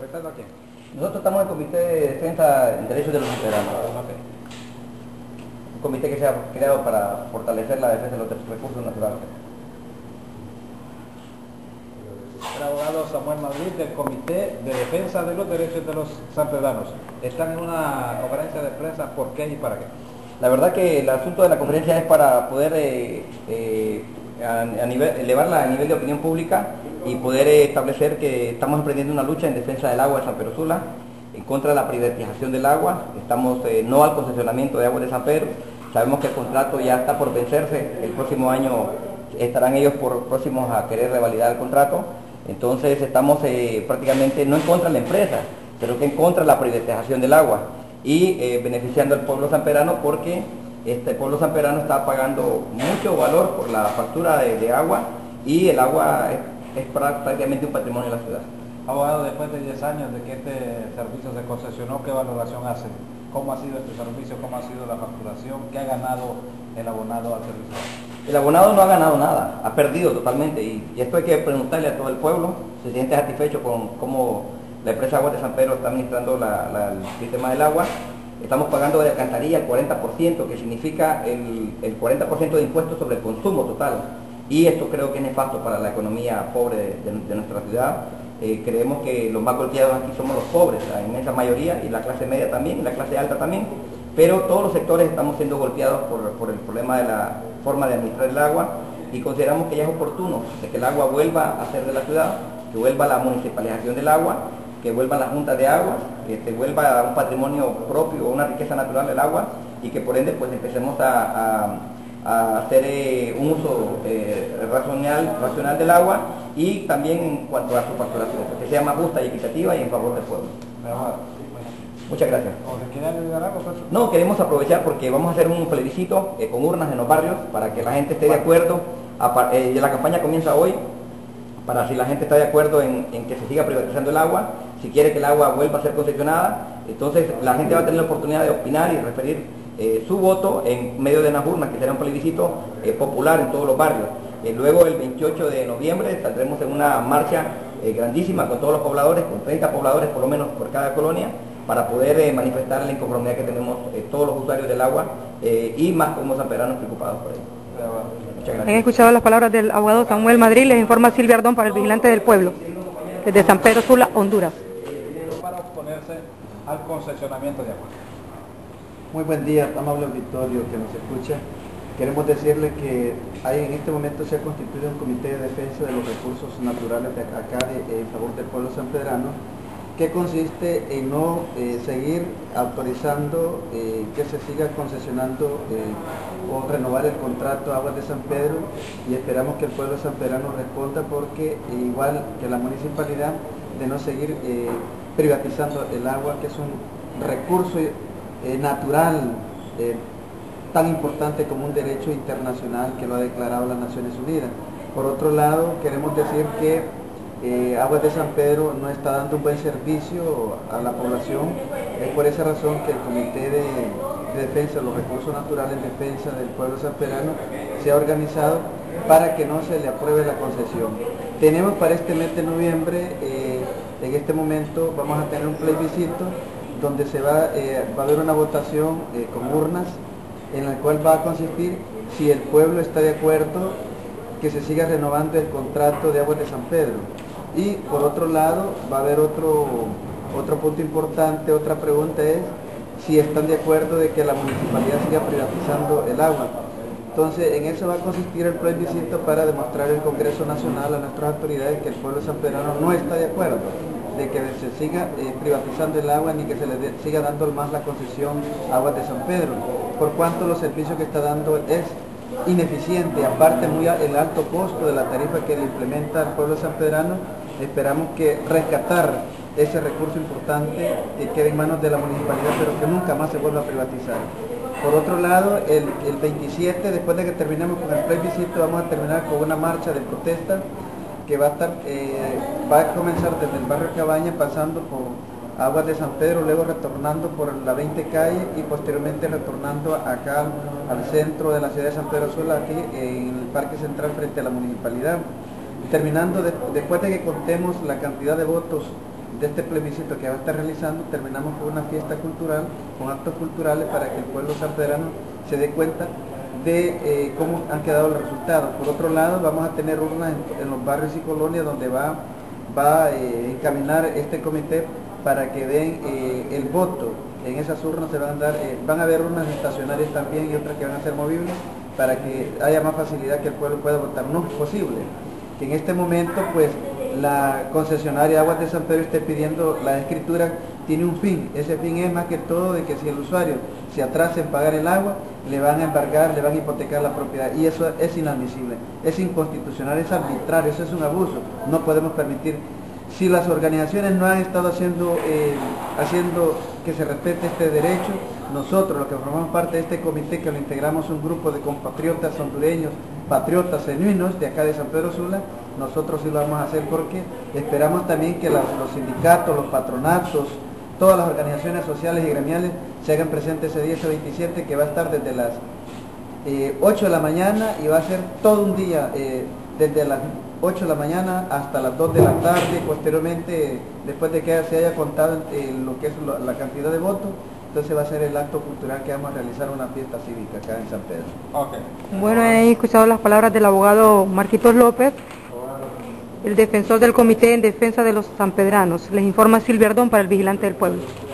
¿Representando a quién? Nosotros estamos en el Comité de Defensa de Derechos de los Ciudadanos. Okay. Un comité que se ha creado para fortalecer la defensa de los recursos naturales. El abogado Samuel Madrid del Comité de Defensa de los Derechos de los Sanpedranos. Están en una conferencia de prensa, ¿por qué y para qué? La verdad que el asunto de la conferencia es para poder elevarla a nivel de opinión pública y poder establecer que estamos emprendiendo una lucha en defensa del agua de San Pedro Sula, en contra de la privatización del agua. Estamos no al concesionamiento de aguas de San Pedro. Sabemos que el contrato ya está por vencerse, el próximo año estarán ellos próximos a querer revalidar el contrato. Entonces estamos prácticamente no en contra de la empresa, pero que en contra de la privatización del agua y beneficiando al pueblo sanpedrano, porque este pueblo sanpedrano está pagando mucho valor por la factura de agua, y el agua es prácticamente un patrimonio de la ciudad. Abogado, después de 10 años de que este servicio se concesionó, ¿qué valoración hace? ¿Cómo ha sido este servicio? ¿Cómo ha sido la facturación? ¿Qué ha ganado el abonado al servicio? El abonado no ha ganado nada, ha perdido totalmente, y esto hay que preguntarle a todo el pueblo. Se siente satisfecho con cómo la empresa Aguas de San Pedro está administrando el sistema del agua. Estamos pagando de alcantarilla el 40%, que significa el 40% de impuestos sobre el consumo total, y esto creo que es nefasto para la economía pobre de nuestra ciudad. Creemos que los más golpeados aquí somos los pobres, la inmensa mayoría, y la clase media también, y la clase alta también, pero todos los sectores estamos siendo golpeados por el problema de la forma de administrar el agua, y consideramos que ya es oportuno de que el agua vuelva a ser de la ciudad, que vuelva la municipalización del agua, que vuelva la junta de aguas, que vuelva un patrimonio propio, una riqueza natural del agua, y que por ende pues empecemos a hacer un uso racional del agua, y también en cuanto a su facturación, que sea más justa y equitativa y en favor del pueblo. Muchas gracias. ¿Quiere agregar algo? No, queremos aprovechar porque vamos a hacer un plebiscito con urnas en los barrios para que la gente esté de acuerdo. La campaña comienza hoy, para si la gente está de acuerdo en que se siga privatizando el agua, si quiere que el agua vuelva a ser concesionada. Entonces la gente va a tener la oportunidad de opinar y referir su voto en medio de unas urnas, que será un plebiscito popular en todos los barrios. Luego el 28 de noviembre saldremos en una marcha grandísima con todos los pobladores, con 30 pobladores por lo menos por cada colonia, para poder manifestar la inconformidad que tenemos todos los usuarios del agua, y más como sanpedranos preocupados por ello. Muchas gracias. Han escuchado las palabras del abogado Samuel Madrid. Les informa Silvia Ardón para el Vigilante del Pueblo, desde San Pedro Sula, Honduras. Para oponerse al concesionamiento de agua. Muy buen día, amable auditorio que nos escucha. Queremos decirle que en este momento se ha constituido un comité de defensa de los recursos naturales de acá en favor del pueblo sanpedrano, que consiste en no seguir autorizando que se siga concesionando o renovar el contrato Aguas de San Pedro, y esperamos que el pueblo sanpedrano responda, porque igual que la municipalidad, de no seguir privatizando el agua, que es un recurso natural tan importante como un derecho internacional que lo ha declarado las Naciones Unidas. Por otro lado, queremos decir que Aguas de San Pedro no está dando un buen servicio a la población. Es por esa razón que el Comité de Defensa de los Recursos Naturales en Defensa del Pueblo sanpedrano se ha organizado para que no se le apruebe la concesión. Tenemos para este mes de noviembre, en este momento vamos a tener un plebiscito donde va a haber una votación con urnas, en la cual va a consistir si el pueblo está de acuerdo que se siga renovando el contrato de Aguas de San Pedro. Y por otro lado va a haber otro punto importante, otra pregunta es si están de acuerdo de que la municipalidad siga privatizando el agua. Entonces en eso va a consistir el plebiscito, para demostrar al Congreso Nacional, a nuestras autoridades, que el pueblo sanpedrano no está de acuerdo de que se siga privatizando el agua, ni que se le siga dando más la concesión a Aguas de San Pedro, por cuanto los servicios que está dando es ineficiente, aparte el alto costo de la tarifa que le implementa el pueblo sanpedrano. Esperamos que rescatar ese recurso importante que quede en manos de la municipalidad, pero que nunca más se vuelva a privatizar. Por otro lado, el 27, después de que terminemos con el plebiscito, vamos a terminar con una marcha de protesta que va a comenzar desde el barrio Cabaña, pasando por Aguas de San Pedro, luego retornando por la 20 calle y posteriormente retornando acá al centro de la ciudad de San Pedro Sula, aquí en el Parque Central frente a la municipalidad. Terminando, después de que contemos la cantidad de votos de este plebiscito que va a estar realizando, terminamos con una fiesta cultural, con actos culturales para que el pueblo sanpedrano se dé cuenta de cómo han quedado los resultados. Por otro lado, vamos a tener urnas en los barrios y colonias donde va a encaminar este comité para que den el voto. En esas urnas se van a haber urnas estacionarias también y otras que van a ser movibles para que haya más facilidad que el pueblo pueda votar. No es posible que en este momento pues la concesionaria Aguas de San Pedro esté pidiendo la escritura. Tiene un fin, ese fin es más que todo de que si el usuario se atrasa en pagar el agua, le van a embargar, le van a hipotecar la propiedad, y eso es inadmisible, es inconstitucional, es arbitrario, eso es un abuso, no podemos permitir. Si las organizaciones no han estado haciendo que se respete este derecho, nosotros, los que formamos parte de este comité, que lo integramos un grupo de compatriotas hondureños, patriotas genuinos de acá de San Pedro Sula, nosotros sí lo vamos a hacer porque esperamos también que los sindicatos, los patronatos, todas las organizaciones sociales y gremiales se hagan presentes ese día, ese 27, que va a estar desde las 8 de la mañana y va a ser todo un día, desde las 8 de la mañana hasta las 2 de la tarde, posteriormente, después de que se haya contado lo que es la cantidad de votos, entonces va a ser el acto cultural que vamos a realizar, una fiesta cívica acá en San Pedro. Okay. Bueno, he escuchado las palabras del abogado Marquitos López, el defensor del Comité en Defensa de los Sanpedranos. Les informa Silvia Ardón para el Vigilante del Pueblo.